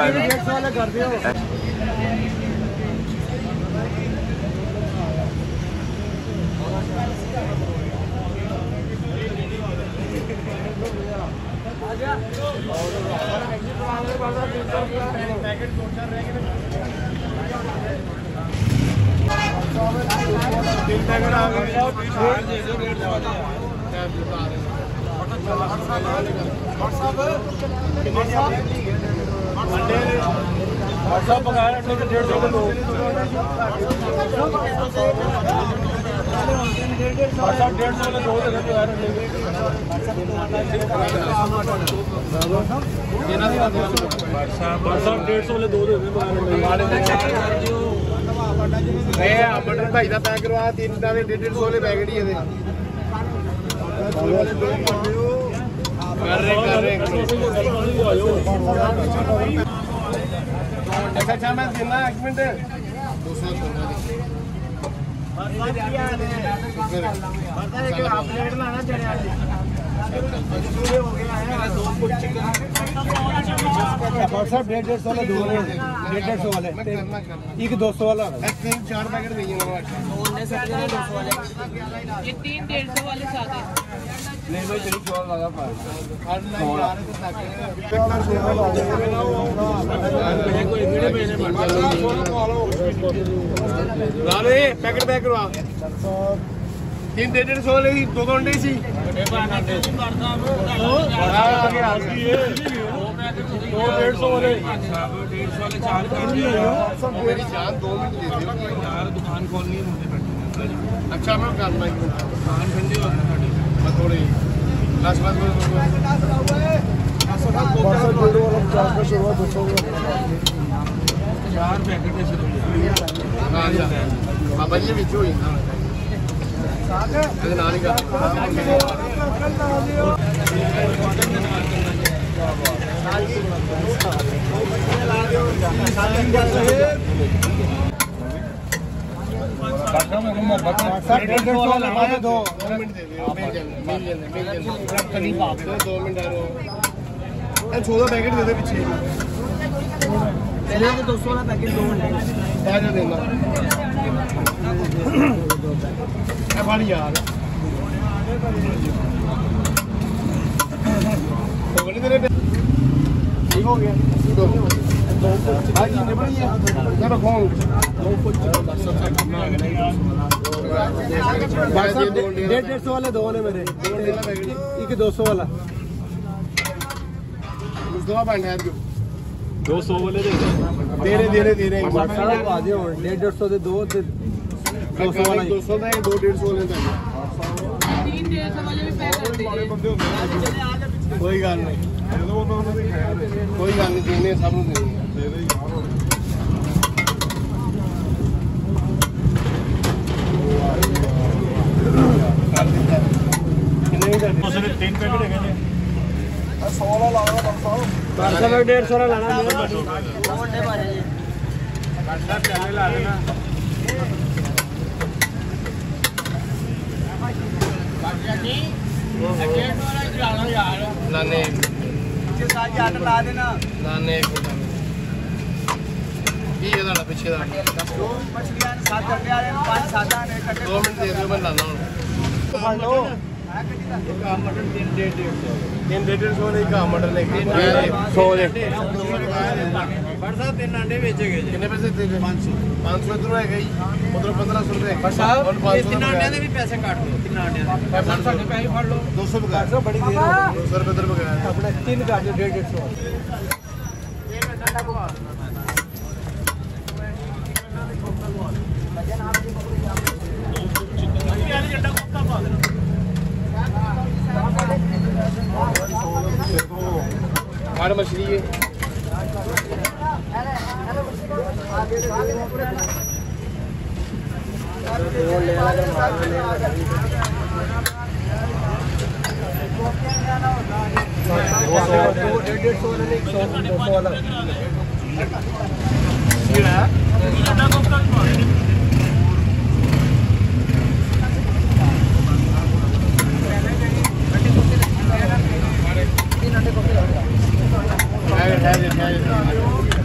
मटर भाई का पैक करवा 3 का 150 वाले पैकेट ही अच्छा मैं देना 1 मिनट 150 वाला 150 वाले 200 वाला 3-4 पैकेट चाहिए ये 3-150 वाले सादे नहीं भाई तेरी चौल लगा पा लाले पैकेट पैक करवा 3-150 वाले 2 घंटे सी मेरी जान 2 मिनट दे दो यार दुकान खोलनी है मुझे अच्छा मैं करना दुकान ठंडी हो मैं थोड़ी लास्ट बात चार पैकेट बाबा जी बिच हुई नानी का चौदह पैकेट दे पीछे 200 वाला पैकेट 2 घंटे देना यार ठीक हो गया 150 वाले 2 ने मेरे 200 वाला 200 वाले दे रहे 150 दे 2 200 वाला 200 का 2-150 वाले 3-150 वाले भी पैक कर दिए कोई गल नहीं देने सब कितने 3 पैकेट है 100 वाला लाना 150 वाला लाना पहले ला लेना लाने ला देना लाने पीछे 2 मिनट दे दो मैं लाना हूँ मटन 3-150 एक मटन लेके 100 3 अंडे बेचे गए कितने पैसे थे 500 इधर है गई उधर 1500 रुपए और 3 अंडे के भी पैसे काट लो 3 अंडे पैसे फाड़ लो 200 बगाया बड़ी देर 200 रुपए इधर बगाया अपने 3 काट लो 150 हर मछली है है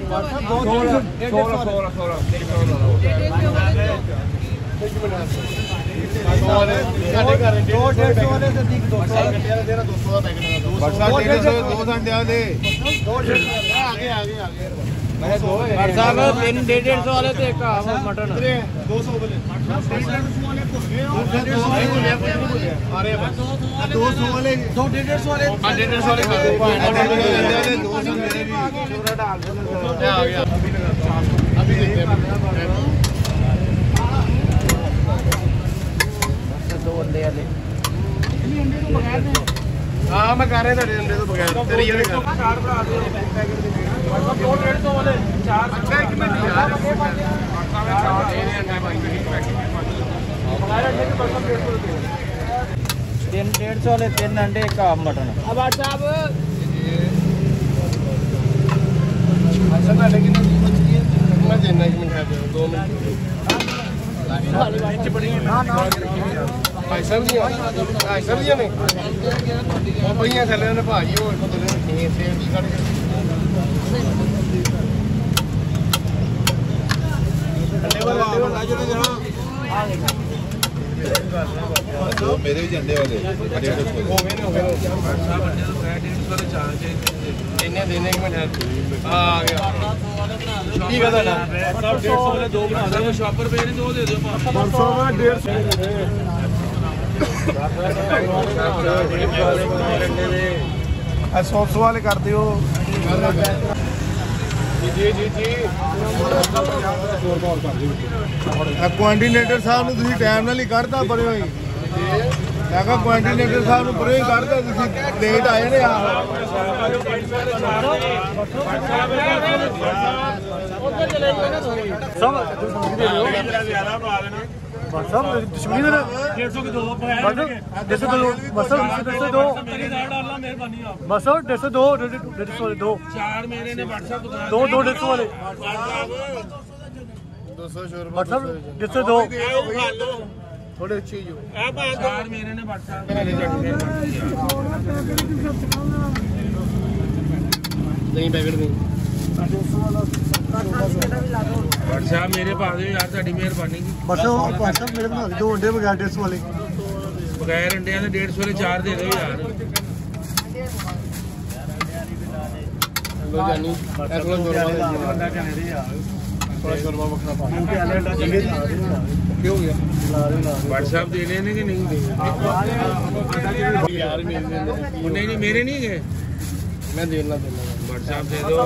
तीन 150 वाले तो एक मटन 200 वाले 200 वाले 150 वाले आ गया अभी देखते हैं हाँ मैं कर रहा था अंडे तो बगैर तेरी ये कर 150 वाले 4 अच्छा एक मिनट यार 150 वाले 3 अंडे एक मटन अब साहब अच्छा ना लेकिन मैं देना 1 मिनट है 2 मिनट भाई सब्जियां ने वो भैया थले ने भाई वो खीर सेव की कट अंडे वाले मेरे भी अंडे वाले हो गए देने 1 मिनट आ गया ठीक है दादा 150 वाले 2 बना दो शॉपर पे 2 दे दो 500 में 150 वाले कर दियो जी कोआर्डिनेटर साहब ਨੂੰ ਤੁਸੀਂ ਟਾਈਮ ਨਾਲ ਹੀ ਕੱਢਦਾ ਪਰਿਓ ਹੀ ਮੈਂ ਕਿਹਾ ਕੋਆਰਡੀਨੇਟਰ ਸਾਹਿਬ ਨੂੰ ਪਰਿਓ ਹੀ ਕੱਢਦਾ ਤੁਸੀਂ ਲੇਟ ਆਏ ਨੇ सब दुश्मनी ने 150 के 2 जैसे दो बस 2 बस 150 2 चार मेरे ने व्हाट्सएप 2 150 वाले 200 शोर व्हाट्सएप जैसे 2 थोड़े अच्छे जो चार मेरे ने व्हाट्सएप नहीं पैकेट नहीं व्हाट्सएप मेरे पा दो यार साडी मेहरबानी की बस व्हाट्सएप मेरे बना 2 अंडे बगैर 150 वाले बगैर अंडिया के 150 वाले 4 दे दो यार लो जानी अगला शोरमा बखरा पा क्यों हो गया व्हाट्सएप देने ने कि नहीं दे यार नहीं मेरे नहीं गए मैं देना व्हाट्सएप दे दो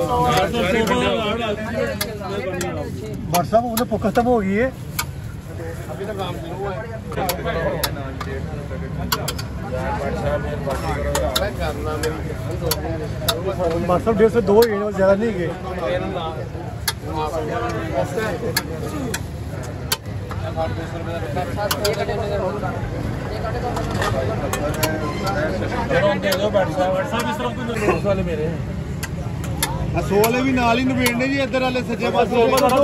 व्हाट्सएप उन्हें खत्म हो गई है अभी तक काम शुरू हुआ है व्हाट्सएप 150 2 ही ज्यादा नहीं गए वाले मेरे 100 वाले भी नाल ही निबेड़ने जी इधर वाले सज्जे पासे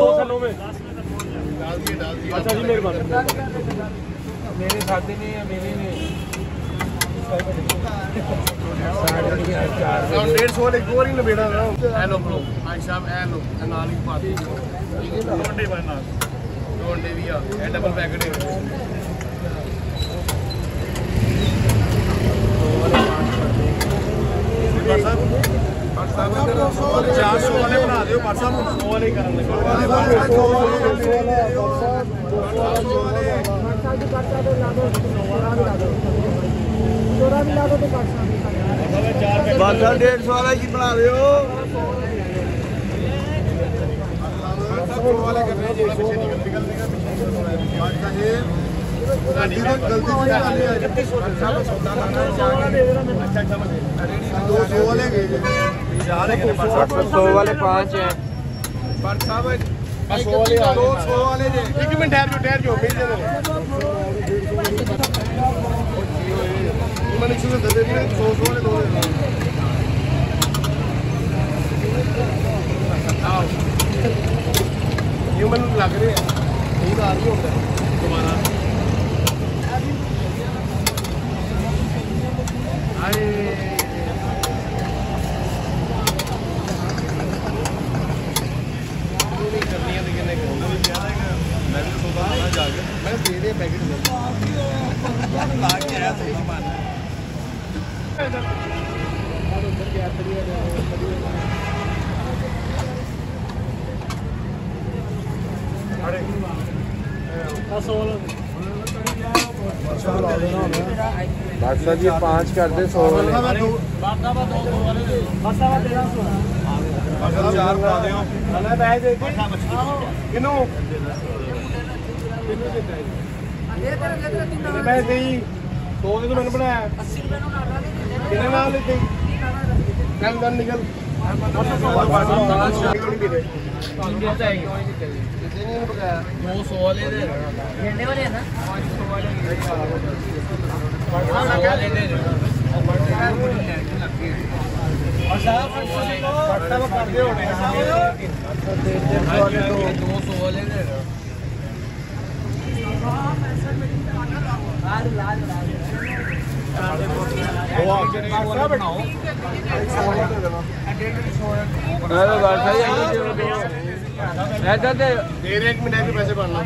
अच्छा जी मेहरबानी मेरे साथी नहीं है मेरे नहीं 150 वाले एक और ही निबेड़ा हेलो ब्रो भाई साहब हेलो नाल ही पाती ठीक है 2 अंडे भाई नाल 2 अंडे भी आ गए डबल पैकेट है साहब 400 वाले बना दियो भाई साहब 100 वाले करन लगे बादशाह 150 वाला की बना दियो वाले कर रहे हैं पीछे निकल बादशाह जी गलती से डाली है 200 वाले गए 100 वाले 5 हैं पर साहब 100 वाले 200 वाले जे 1 मिनट ठहर जो मिल जाए मैंने शुरू कर दिया 100 वाले 2 आओ ये मन लग रहे हैं नींद आ रही होता है दोबारा अरे पैकेट बादशाह जी 5 कर दे 100 वाले चार बना दियो किनू मैं दी 100 तो मैंने बनाया 80 रुपए कितने नाम लेते कल दन निकल देर 1 मिनट के पैसे बढ़ना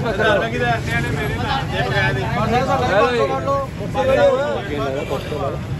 मेरे